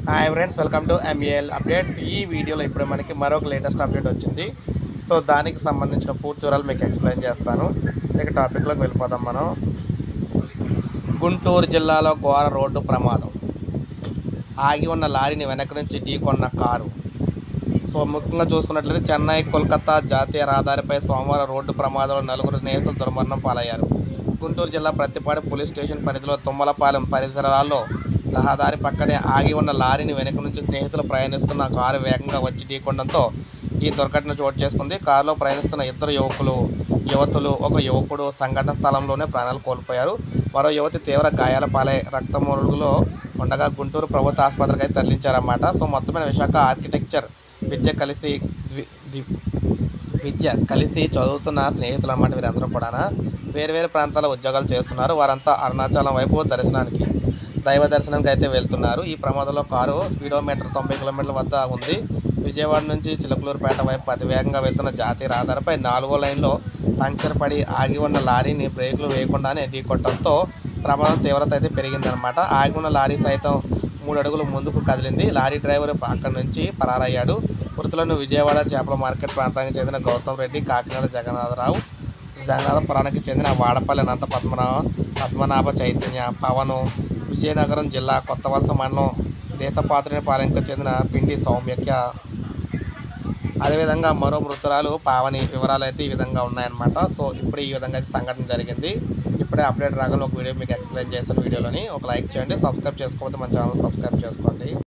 Hi friends, welcome to MAL updates. ఈ వీడియోలో ఇప్పుడు మనకి మరొక లేటెస్ట్ అప్డేట్ వచ్చింది. సో దానికి సంబంధించిన పూర్తి వివరాలు మీకు ఎక్స్ప్లెయిన్ చేస్తాను. ఇక టాపిక్లోకి వెళ్ళిపోదాం మనం. గుంటూరు జిల్లాలో ఘోర రోడ్డు ప్రమాదం. ఆగి ఉన్న లారీని వెనక నుంచి ఢీకొన్న కారు. సో ముఖ్యంగా చూసుకున్నట్లయితే చెన్నై కోల్కతా జాతీయ రహదారిపై సోమవారం రోడ్డు ప్రమాదంలో నలుగురు స్నేహితులు దుర్మరణం పాలయ్యారు. గుంటూరు జిల్లా ప్రత్తిపాడు పోలీస్ స్టేషన్ పరిధిలో తుమ్మలపాలెం పరిసరాల్లో రహదారి పక్కనే ఆగి ఉన్న లారీని వెనక నుంచి స్నేహితులు ప్రయాణిస్తున్న కారు వేగంగా వచ్చి ఢీకొనడంతో ఈ దుర్ఘటన చోటు చేసుకుంది. కారులో ప్రయాణిస్తున్న ఇద్దరు యువతులు, ఒక యువకుడు సంఘటన స్థలంలోనే ప్రాణాలు కోల్పోయారు. మరో యువతి తీవ్ర గాయాల పాలై రక్తమొరుగులో ఉండగా గుంటూరు ప్రభుత్వ ఆసుపత్రికి అయితే తరలించారన్నమాట. సో మొత్తమైన విశాఖ ఆర్కిటెక్చర్ విద్య కలిసి చదువుతున్న స్నేహితులు అన్నమాట. వీరందరూ కూడా వేరు ప్రాంతాల ఉద్యోగాలు చేస్తున్నారు. వారంతా అరుణాచలం వైపు దైవ దర్శనానికి అయితే వెళ్తున్నారు. ఈ ప్రమాదంలో కారు స్పీడోమీటర్ 90 కిలోమీటర్ల వద్ద ఉంది. విజయవాడ నుంచి చిలకలూరుపేట వైపు అతివేగంగా వెళ్తున్న జాతీయ రహదారిపై 4వ లైన్లో పంక్చర్ పడి ఆగి ఉన్న లారీని బ్రేకులు వేయకుండానే ఢీకొట్టడంతో ప్రమాదం తీవ్రత అయితే పెరిగిందనమాట. ఆగి ఉన్న లారీ సైతం 3 అడుగులు ముందుకు కదిలింది. లారీ డ్రైవర్ అక్కడి నుంచి పరారయ్యాడు. మృతులను విజయవాడ చేపల మార్కెట్ ప్రాంతానికి చెందిన గౌతమ్ రెడ్డి, కాకినాడ జగన్నాథపురానికి చెందిన వాడపల్లి అనంత పద్మనాభ చైతన్య, పవను, విజయనగరం జిల్లా కొత్తవలస మండలం దేశపాత్రిపాలెంకు చెందిన పిండి సౌమ్యక్య, అదేవిధంగా మరో మృతురాలు పావని వివరాలు అయితే ఈ విధంగా ఉన్నాయన్నమాట. సో ఇప్పుడు ఈ విధంగా అయితే సంఘటన జరిగింది. ఇప్పుడే అప్డేట్ రాగానే ఒక వీడియో మీకు ఎక్స్ప్లెయిన్ చేశాను. వీడియోలోని ఒక లైక్ చేయండి, సబ్స్క్రైబ్ చేసుకోకపోతే మన ఛానల్ సబ్స్క్రైబ్ చేసుకోండి.